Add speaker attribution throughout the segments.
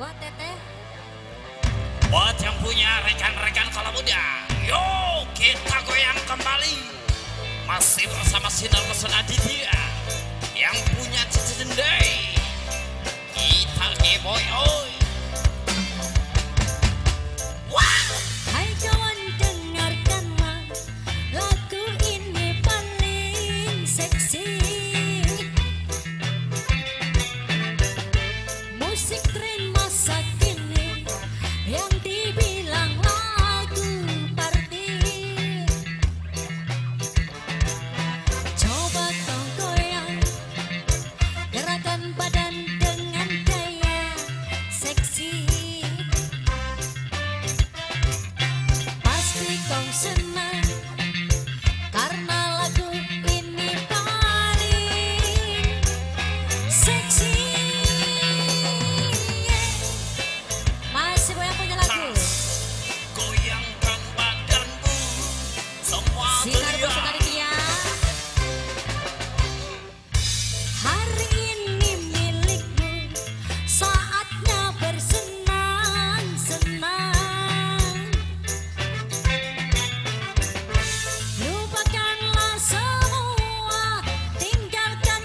Speaker 1: Buat teteh.
Speaker 2: Buat yang punya rekan-rekan kalau muda, yuk kita goyang kembali. Masih bersama Sinar Pesona Aditya yang punya Cici Dendai. Kita G-Boy oi.
Speaker 1: Wah. Hai kawan, dengarkanlah lagu ini paling seksi. Musik tren masa kini yang dibilang lagu party. Coba kau goyang, gerakan badan dengan gaya seksi. Pasti kau senang karena lagu ini paling seksi. Masih banyak punya lagu.
Speaker 2: Goyangkan badanmu semua
Speaker 1: Sinar
Speaker 2: teriak.
Speaker 1: Pesona Aditya. Hari ini milikmu, saatnya bersenang-senang. Lupakanlah semua, tinggalkan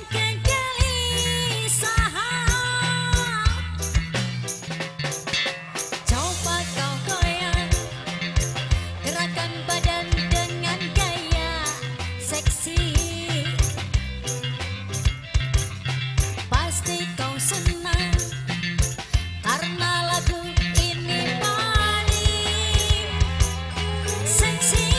Speaker 1: kegelisahan. Coba kau goyang, gerakan badan dengan gaya seksi. Pasti kau senang karena lagu ini paling seksi.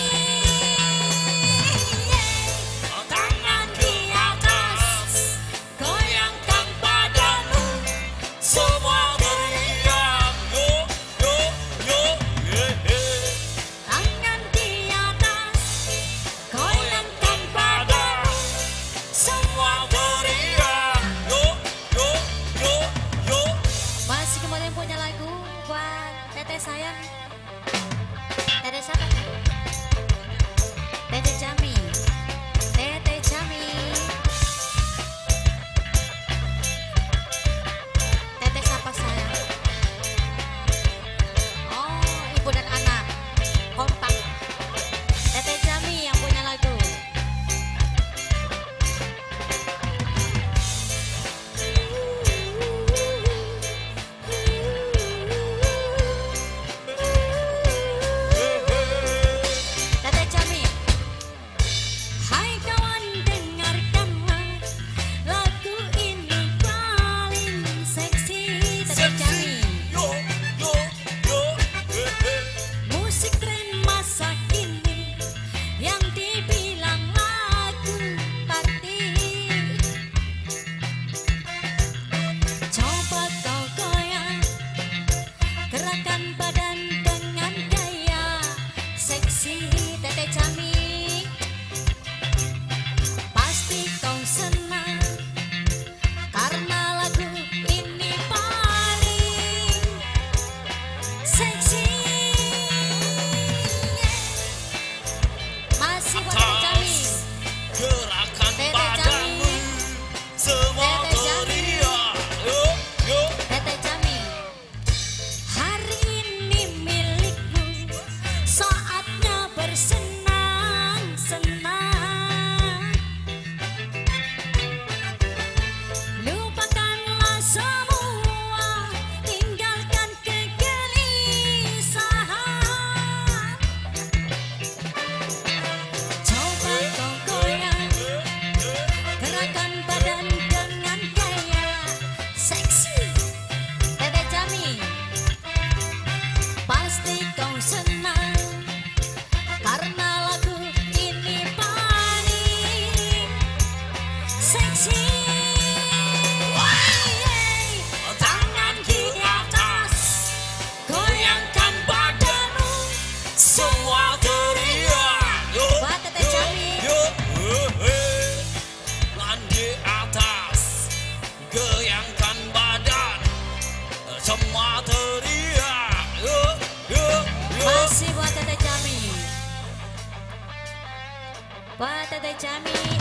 Speaker 1: Tangan di atas, goyangkan badanmu,
Speaker 2: Semua teriak. Yo yo yo hehe.
Speaker 1: tangan di atas, goyangkan badan.
Speaker 2: Semua teriak. Yo yo yo yo.
Speaker 1: Masih kemudian punya lagu buat teteh sayang. Teteh siapa? Teteh Jami. Teteh Jami. Teteh siapa sayang? Oh, ibu dan anak. Kompak. Teteh Jami yang punya lagu. Teteh Jami. Hai kawan, dengarkanlah lagu ini paling seksi. Teteh Jami.
Speaker 2: Yo yo yo hehe.
Speaker 1: Musik tren masa kini yang dibilang lagu party. Coba kau goyang, gerakan badan dengan gaya seksi. Teteh Jami, pasti kau senang karena lagu ini paling seksi. Masih buat Teteh Jami.
Speaker 2: Gerakan
Speaker 1: Teteh
Speaker 2: badanmu
Speaker 1: Jami.
Speaker 2: semua
Speaker 1: Teteh Jami.
Speaker 2: teriak. Yo yo.
Speaker 1: Teteh Jami. Hari ini milikmu, saatnya bersenang-senang. Lupakanlah semua, tinggalkan kegelisahan. Coba kau goyang, gerakan badan dengan gaya seksi. Teteh Jami, pasti kau senang karena lagu ini paling seksi. Tangan di atas, goyangkan badanmu.
Speaker 2: Semua teriak. Yo
Speaker 1: Buat Teteh Jami.
Speaker 2: yo hehe. Tangan di atas, goyangkan badan. Semua teriak. Yo yo yo.
Speaker 1: Masih buat Teteh Jami. Buat Teteh Jami.